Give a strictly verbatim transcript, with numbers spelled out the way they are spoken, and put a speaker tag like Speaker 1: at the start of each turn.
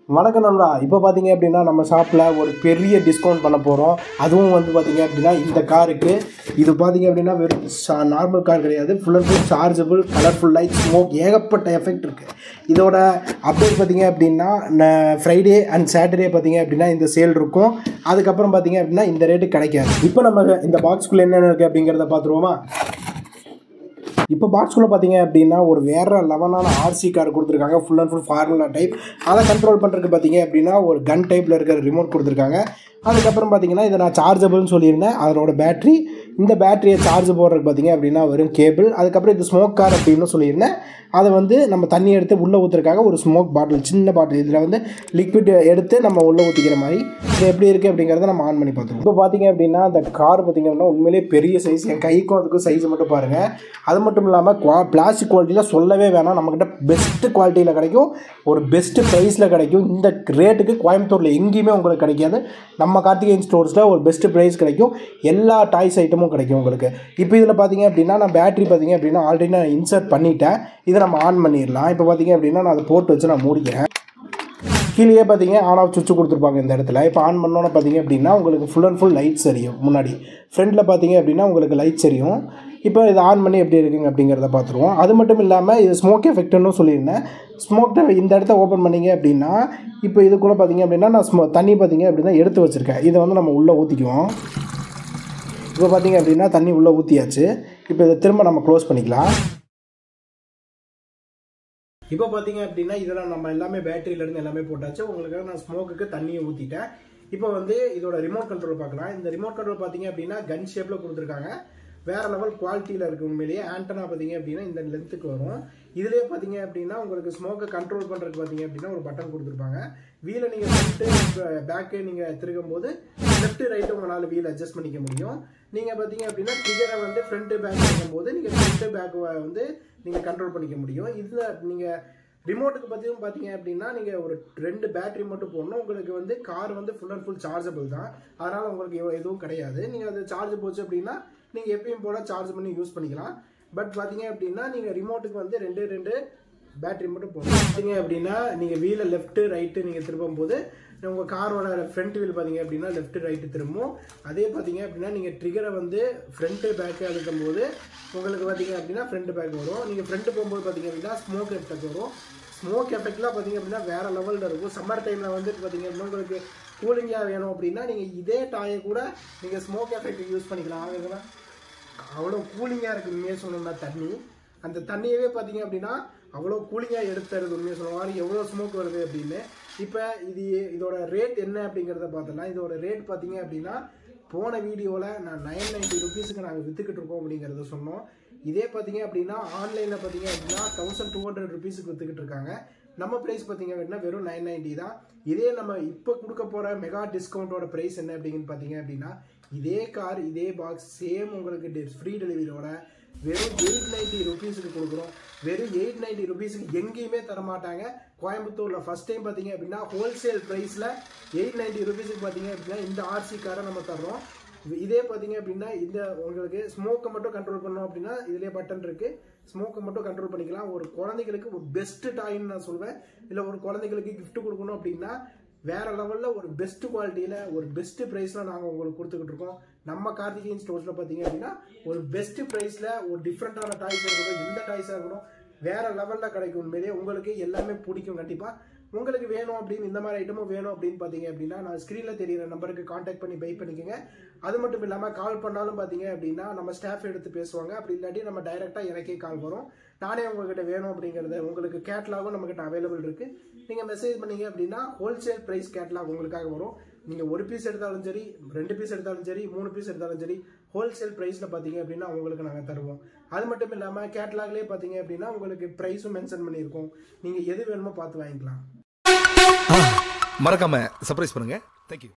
Speaker 1: வணக்கம் நண்பா. இப்போ பார்த்தீங்க அப்படின்னா நம்ம ஷாப்பில் ஒரு பெரிய டிஸ்கவுண்ட் பண்ண போகிறோம். அதுவும் வந்து பார்த்தீங்க அப்படின்னா இந்த காருக்கு இது பார்த்தீங்க அப்படின்னா வெறும் நார்மல் கார் கிடையாது, full and full chargeable, colourful light, smoke, ஏகப்பட்ட எஃபெக்ட் இருக்குது. இதோட அப்டேட் பார்த்தீங்க அப்படின்னா ஃப்ரைடே அண்ட் சாட்டர்டே பார்த்தீங்க அப்படின்னா இந்த சேல் இருக்கும். அதுக்கப்புறம் பார்த்தீங்க அப்படின்னா இந்த ரேட்டு கிடைக்காது. இப்போ நம்ம இந்த பாக்ஸ்குள்ளே என்னென்ன இருக்குது அப்படிங்கிறத பார்த்துருவோமா? இப்போ பாக்ஸ்குள்ளே பார்த்தீங்க அப்படின்னா ஒரு வேறு லெவலான ஆர்சி கார் கொடுத்துருக்காங்க, full and full formula type. அதை கண்ட்ரோல் பண்ணுறதுக்கு பார்த்தீங்க அப்படின்னா ஒரு கன் டைப்பில் இருக்கிற ரிமோட் கொடுத்துருக்காங்க. அதுக்கப்புறம் பார்த்தீங்கன்னா இதை நான் சார்ஜபிள்னு சொல்லியிருந்தேன். அதனோட பேட்ரி, இந்த பேட்டரியை சார்ஜ் போடுறதுக்கு பார்த்தீங்க அப்படின்னா வெறும் கேபிள். அதுக்கப்புறம் இது ஸ்மோக் கார் அப்படின்னு சொல்லியிருந்தேன். அதை வந்து நம்ம தண்ணி எடுத்து உள்ளே ஊற்றுறதுக்காக ஒரு ஸ்மோக் பாட்டில், சின்ன பாட்டில், இதில் வந்து லிக்விட் எடுத்து நம்ம உள்ளே ஊற்றிக்கிற மாதிரி. இது எப்படி இருக்குது அப்படிங்கிறத நம்ம ஆன் பண்ணி பார்த்துருவோம். இப்போ பார்த்தீங்க அப்படின்னா இந்த கார் பார்த்திங்க அப்படின்னா உண்மையிலே பெரிய சைஸ். என் கைக்கும் அதுக்கும் சைஸ் மட்டும் பாருங்கள். அது மட்டும் இல்லாமல் குவா பிளாஸ்டிக் குவாலிட்டியில் சொல்லவே வேணாம். நம்மக்கிட்ட பெஸ்ட்டு குவாலிட்டியில் கிடைக்கும், ஒரு பெஸ்ட்டு ப்ரைஸில் கிடைக்கும். இந்த ரேட்டுக்கு கோயம்புத்தூரில் எங்கேயுமே உங்களுக்கு கிடைக்காது. நம்ம கார்த்திகேயன் ஸ்டோர்ஸில் ஒரு பெஸ்ட்டு ப்ரைஸ் கிடைக்கும். எல்லா டாய்ஸ் ஐட்டமும் கிடைக்கும் உங்களுக்கு. இப்போ இதில் பார்த்தீங்க அப்படின்னா நான் பேட்டரி பார்த்தீங்க அப்படின்னா ஆல்ரெடி நான் இன்சர்ட் பண்ணிட்டேன். இதை நம்ம ஆன் பண்ணிடலாம். இப்போ பார்த்தீங்க அப்படின்னா நான் அதை போட்டு வச்சு நான் மூடிக்கிறேன். கீழே பார்த்தீங்க ஆன் ஆஃப் சுவிட்ச் கொடுத்துருப்பாங்க இந்த இடத்துல. இப்போ ஆன் பண்ணோன்னு பார்த்தீங்க அப்படின்னா உங்களுக்கு ஃபுல் அண்ட் ஃபுல் லைட்ஸ் எரியும். முன்னாடி ஃப்ரண்ட்டில் பார்த்தீங்க அப்படின்னா உங்களுக்கு லைட்ஸ் எரியும். இப்போ இதை ஆன் பண்ணி எப்படி இருக்குங்க அப்படிங்கிறத பார்த்துருவோம். அது மட்டும் இல்லாமல் இது ஸ்மோக் எஃபெக்ட்னு சொல்லியிருந்தேன். ஸ்மோக் இந்த இடத்த ஓப்பன் பண்ணிங்க அப்படின்னா இப்போ இதுக்குள்ளே பார்த்தீங்க அப்படின்னா நான் ஸ்மோ தண்ணி பார்த்தீங்க அப்படின்னா எடுத்து வச்சுருக்கேன். இதை வந்து நம்ம உள்ளே ஊற்றிக்குவோம். இப்போ பார்த்தீங்க அப்படின்னா தண்ணி உள்ளே ஊற்றியாச்சு. இப்போ இதை திரும்ப நம்ம க்ளோஸ் பண்ணிக்கலாம். இப்போ பார்த்தீங்க அப்படின்னா இதெல்லாம் நம்ம எல்லாமே பேட்டரியிலேருந்து எல்லாமே போட்டாச்சு. உங்களுக்காக நான் ஸ்மோக்குக்கு தண்ணியை ஊற்றிட்டேன். இப்போ வந்து இதோட ரிமோட் கண்ட்ரோல் பார்க்கலாம். இந்த ரிமோட் கண்ட்ரோல் பார்த்தீங்க அப்படின்னா கன் ஷேப்பில் கொடுத்துருக்காங்க. வேறு லெவல் குவாலிட்டியில் இருக்குது. உண்மையிலேயே ஆண்டனா பார்த்தீங்க அப்படின்னா இந்த லென்த்துக்கு வரும். இதுலேயே பார்த்தீங்க அப்படின்னா உங்களுக்கு ஸ்மோக்கை கண்ட்ரோல் பண்ணுறதுக்கு பார்த்தீங்க அப்படின்னா ஒரு பட்டன் கொடுத்துருப்பாங்க. வீலை நீங்கள் ஃப்ரண்ட்டு பேக்கு நீங்கள் திருக்கும் போது லெஃப்ட்டு ரைட்டு உங்களால் வீல் அட்ஜஸ்ட் பண்ணிக்க முடியும். நீங்கள் பார்த்தீங்க அப்படின்னா ட்ரிகரை வந்து ஃப்ரண்ட்டு பேக் பண்ணும்போது நீங்கள் ஃப்ரண்ட்டு பேக்கு வந்து நீங்கள் கண்ட்ரோல் பண்ணிக்க முடியும். இதில் நீங்கள் ரிமோட்டுக்கு பற்றியும் பார்த்தீங்க அப்படின்னா நீங்கள் ஒரு ரெண்டு பேட்டரி மட்டும் போடணும். உங்களுக்கு வந்து கார் வந்து ஃபுல் அண்ட் ஃபுல் சார்ஜபிள் தான். அதனால் உங்களுக்கு எதுவும் கிடையாது. நீங்கள் அது சார்ஜ் போச்சு அப்படின்னா நீங்கள் எப்பயும் போல சார்ஜ் பண்ணி யூஸ் பண்ணிக்கலாம். பட் பார்த்தீங்க அப்படின்னா நீங்கள் ரிமோட்டுக்கு வந்து ரெண்டு ரெண்டு பேட்டரி மட்டும் போடணும். பார்த்தீங்க அப்படின்னா நீங்கள் வீலை லெஃப்ட்டு ரைட்டு நீங்கள் திரும்பும் போது உங்கள் காரோட ஃப்ரண்ட் வீல் பார்த்தீங்க அப்படின்னா லெஃப்ட்டு ரைட்டு திரும்பும். அதே பார்த்தீங்க அப்படின்னா நீங்கள் ட்ரிகரை வந்து ஃப்ரண்ட்டு பேக்கு அழுத்தும் போது உங்களுக்கு பார்த்தீங்க அப்படின்னா ஃப்ரண்ட் பேக் வரும். நீங்கள் ஃப்ரண்ட்டு போகும்போது பார்த்தீங்க அப்படின்னா ஸ்மோக் எஃபெக்ட் வரும். ஸ்மோக் எஃபெக்ட்லாம் பார்த்தீங்க அப்படின்னா வேறு லெவலில் இருக்கும். சம்மர் டைமில் வந்து பார்த்தீங்க அப்படின்னா உங்களுக்கு கூலிங்காக வேணும் அப்படின்னா நீங்கள் இதே டாயை கூட நீங்கள் ஸ்மோக் எஃபெக்ட் யூஸ் பண்ணிக்கலாம். ஆகுதுன்னா அவ்வளோ கூலிங்காக இருக்குது. உண்மையாக சொல்லணும்னா தண்ணி அந்த தண்ணியவே பார்த்தீங்க அப்படின்னா அவ்வளோ கூலிங்காக எடுத்துறது. உண்மையாக சொல்ல மாதிரி எவ்வளோ ஸ்மோக் வருது அப்படின்னு. இப்போ இது இதோட ரேட் என்ன அப்படிங்கிறத பார்த்துலாம். இதோட ரேட் பார்த்தீங்க அப்படின்னா போன வீடியோவில் நான் நைன் நைன்ட்டி ருபீஸுக்கு நாங்கள் விற்றுக்கிட்டு இருக்கோம் அப்படிங்கிறத சொன்னோம். இதே பார்த்தீங்க அப்படின்னா ஆன்லைனில் பார்த்தீங்க அப்படின்னா தௌசண்ட் டூ ஹண்ட்ரட் ருபீஸுக்கு விற்றுக்கிட்டு இருக்காங்க. நம்ம ப்ரைஸ் பார்த்தீங்க அப்படின்னா வெறும் நைன் நைன்ட்டி தான். இதே நம்ம இப்போ கொடுக்க போகிற மெகா டிஸ்கவுண்ட்டோட ப்ரைஸ் என்ன அப்படின்னு பார்த்தீங்க அப்படின்னா இதே கார் இதே பாக்ஸ் சேம் உங்களுக்கு ஃப்ரீ டெலிவரியோட வெறும் எயிட் நைன்ட்டி ருபீஸுக்கு கொடுக்குறோம். வெறும் எயிட் நைன்ட்டி ருபீஸுக்கு எங்கேயுமே தரமாட்டாங்க. கோயம்புத்தூரில் ஃபஸ்ட் டைம் பார்த்தீங்க அப்படின்னா ஹோல்சேல் ப்ரைஸில் எயிட் நைன்ட்டி ருபீஸுக்கு பார்த்தீங்க அப்படின்னா இந்த ஆர்சி காரை நம்ம தர்றோம். இதே பார்த்தீங்க அப்படின்னா இந்த உங்களுக்கு ஸ்மோக்கை மட்டும் கண்ட்ரோல் பண்ணோம் அப்படின்னா இதுலேயே பட்டன் இருக்குது. ஸ்மோக்கை மட்டும் கண்ட்ரோல் பண்ணிக்கலாம். ஒரு குழந்தைகளுக்கு ஒரு பெஸ்ட்டு டாயின்னு நான் சொல்வேன். இல்லை ஒரு குழந்தைகளுக்கு கிஃப்ட் கொடுக்கணும் அப்படின்னா வேறு லெவலில் ஒரு பெஸ்ட்டு குவாலிட்டியில் ஒரு பெஸ்ட்டு ப்ரைஸில் நாங்கள் உங்களுக்கு கொடுத்துக்கிட்டு இருக்கோம். நம்ம கார்த்திகேயன் ஸ்டோர்ஸில் பார்த்தீங்க அப்படின்னா ஒரு பெஸ்ட்டு ப்ரைஸில் ஒரு டிஃப்ரெண்ட்டான டாய்ஸ் இருக்கட்டும், எந்த டாய்ஸாக இருக்கட்டும் வேறு லெவலில் கிடைக்கும். உண்மையிலேயே உங்களுக்கு எல்லாமே பிடிக்கும். கண்டிப்பாக உங்களுக்கு வேணும் அப்படின்னு இந்த மாதிரி ஐட்டமும் வேணும் அப்படின்னு பார்த்தீங்க அப்படின்னா நான் ஸ்க்ரீனில் தெரியிற நம்பருக்கு காண்டாக்ட் பண்ணி பை பண்ணிக்கோங்க. அது மட்டும் இல்லாமல் கால் பண்ணாலும் பார்த்தீங்க அப்படின்னா நம்ம ஸ்டாஃப் எடுத்து பேசுவாங்க. அப்படி இல்லாட்டி நம்ம டைரெக்டாக எனக்கே கால் வரும். நானே உங்ககிட்ட வேணும் அப்படிங்கிறத உங்களுக்கு கேட்லாகும் நம்மகிட்ட அவைலபிள் இருக்குது. நீங்கள் மெசேஜ் பண்ணீங்க அப்படின்னா ஹோல்சேல் ப்ரைஸ் கேட்லாக் உங்களுக்காக வரும். நீங்கள் ஒரு பீஸ் எடுத்தாலும் சரி, ரெண்டு பீஸ் எடுத்தாலும் சரி, மூணு பீஸ் எடுத்தாலும் சரி ஹோல்சேல் ப்ரைஸில் பார்த்தீங்க அப்படின்னா உங்களுக்கு நாங்கள் தருவோம். அது மட்டும் இல்லாமல் கேட்லாக்லேயே பார்த்தீங்க அப்படின்னா உங்களுக்கு ப்ரைஸும் மென்ஷன் பண்ணியிருக்கோம். நீங்கள் எது வேணுமோ பார்த்து வாங்கிக்கலாம்.
Speaker 2: மறக்காம சர்ப்ரைஸ் பண்ணுங்க. தேங்க்யூ.